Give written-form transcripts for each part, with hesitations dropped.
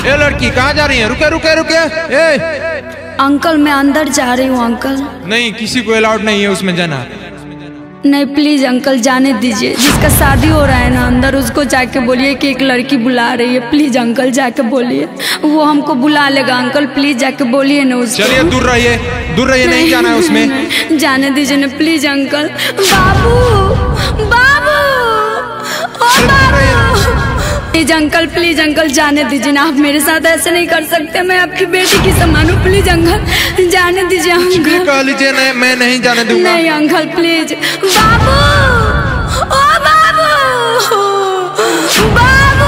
ये लड़की कहाँ जा रही है? रुके रुके रुके। अंकल मैं अंदर जा रही हूँ अंकल। नहीं, किसी को अलाउड नहीं है उसमें जाना। नहीं प्लीज अंकल जाने दीजिए। जिसका शादी हो रहा है ना अंदर, उसको जाके बोलिए कि एक लड़की बुला रही है। प्लीज अंकल जाके बोलिए, वो हमको बुला लेगा। अंकल प्लीज जाके बोलिए ना उसको। चलिए दूर रहिए, दूर रहिए। नहीं जाना है उसमें। नहीं, जाने दीजिए ना प्लीज अंकल। बाबू बाबू ओ बाबू, प्लीज अंकल, प्लीज अंकल जाने दीजिए ना। आप मेरे साथ ऐसे नहीं कर सकते। मैं आपकी बेटी की समान हूँ। प्लीज अंकल जाने दीजिए अंकल। कह लीजिए नहीं, मैं नहीं जाने दूंगा। नहीं अंकल प्लीज। बाबू ओ बाबू बाबू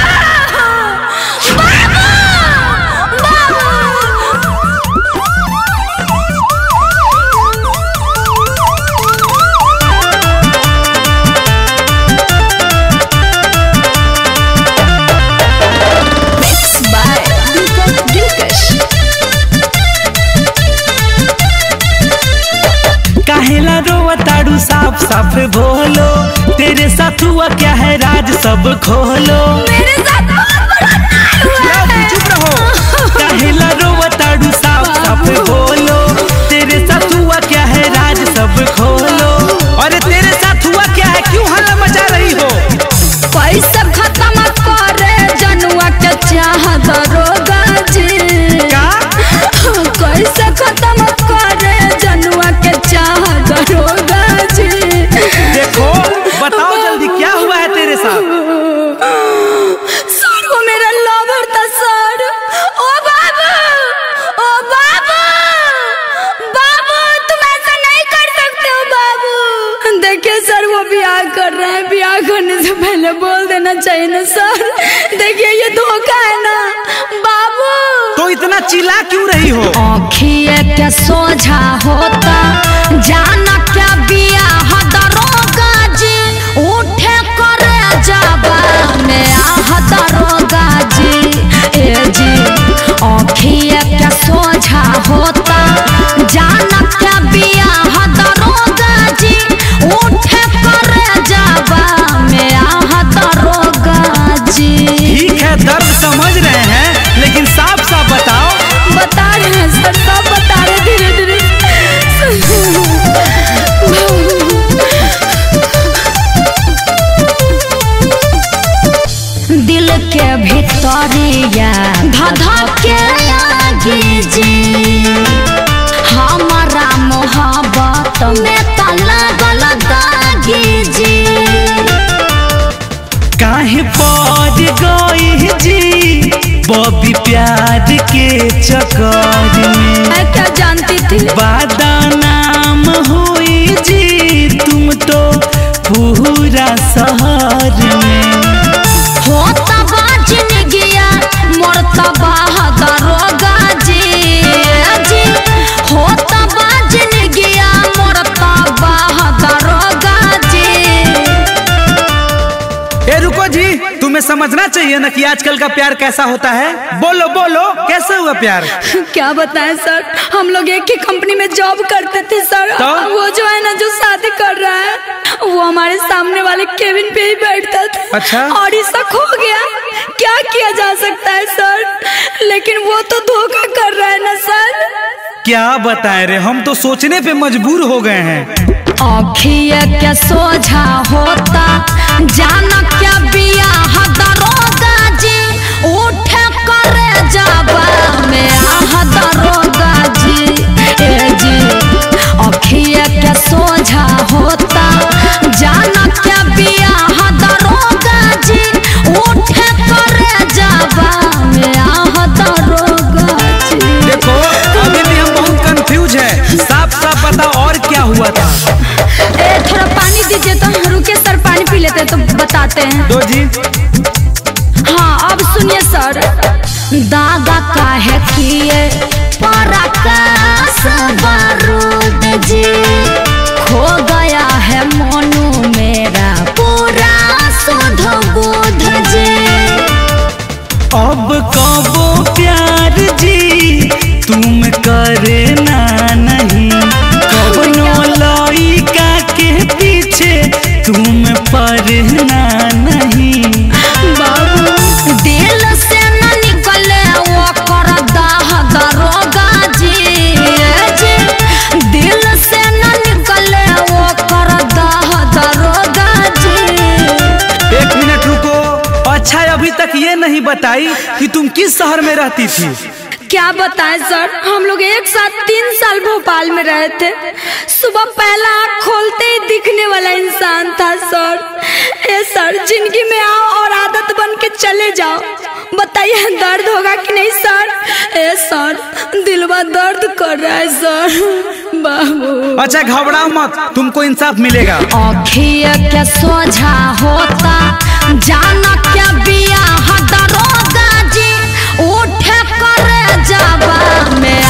साफ साफ बोलो, तेरे साथ हुआ क्या है राज सब खोलो। मेरे साथ चुप रहो। काहेला रोवताड़ू साफ साफ बोलो, तेरे साथ हुआ क्या है राज सब खोलो। अरे तेरे साथ हुआ क्या है, क्यों हल्ला मचा रही हो? पैसा खत्म करे जनुआ के चाह दरोगा जी। का कैसे खत्म करे जनुआ के चाह दरोगा जी। देखो बताओ जल्दी क्या हुआ है तेरे साथ? सर वो मेरा लवर था सर। ओ बाबू ओ बाबू बाबू, तुम ऐसा नहीं कर सकते हो बाबू। देखिए सर वो ब्याह कर रहे हैं। ब्याह करने से पहले बोल देना चाहिए ना सर। देखिए ये धोखा है ना बाबू। तो इतना चिल्ला क्यों रही हो? आँखिए क्या सोझा होता जाना क्या ब्याह दरोगा जी। उठे करे जाबा में आह दरोगा जी। ए जी आँखिए क्या सोझा होता जाना क्या ब्याह दरोगा जी। उठे करे जाबा में आह दरोगा जी। ठीक है दर्द समझ रहे हैं, लेकिन साफ साफ बताओ। बता रहे हैं सर, सब बता रहे धीरे धीरे। दिल के भीतरिया धधक के आगे जी। हमारा मोहब्बत में लगल दागी जी। काहे पड़ गई जी बॉबी प्यार के चक्कर में? मैं क्या जानती थी बदनाम हुई जी तुम तो पूरा शहर में। होता बाजिन गया मरता दरोगा जी। जी होता बाजिन गया मरता दरोगा जी। ए रुको जी, तुम्हें समझना चाहिए ना कि आजकल का प्यार कैसा होता है। बोलो बोलो कैसे हुआ प्यार? क्या बताएं सर, हम लोग एक ही कंपनी में जॉब करते थे सर। तो? वो जो है ना जो शादी कर रहा है, वो हमारे सामने वाले केबिन पे ही बैठता था। अच्छा। और इसका खो गया, क्या किया जा सकता है सर। लेकिन वो तो धोखा कर रहा है ना सर। क्या बताए रे, हम तो सोचने पे मजबूर हो गए हैं। आँखिए क्या सोझा होता जाना क्या ब्याह दरोगा जी। उठे करे जाबा में आह दरोगा जी। ए जी आँखिए क्या सोझा होता जाना क्या ब्याह दरोगा जी। उठे करे जाबा में आह दरोगा जी। देखो अभी भी हम बहुत कंफ्यूज है, साफ साफ बताओ और क्या हुआ था? थोड़ा पानी दीजिए तो। रुके सर पानी पी लेते तो बताते हैं। दो जी। हाँ अब सुनिए सर। दादा काहे किए पराकाश बारूद जी। खो गया है मोनू मेरा पूरा सुध बुध जी। अब कबो प्यार जी तुम करे ना नहीं। कबनो लइका के पीछे तुम पढ़ना नहीं। बाबू दिल से न निकल बताई कि तुम किस शहर में रहती थी? क्या बताएं सर, हम लोग एक साथ 3 साल भोपाल में रहे थे। सुबह पहला आँख खोलते ही दिखने वाला इंसान था सर। ए सर, जिंदगी में आओ और आदत बन के चले जाओ। बताइए दर्द होगा कि नहीं सर? ए सर, दिलवा दर्द कर रहा है सर। बाबू अच्छा घबराओ मत, तुमको इंसाफ मिलेगा। अखिया क्या सोझा होता जाना क्या बिया दरोगा जी उठे करे जावा में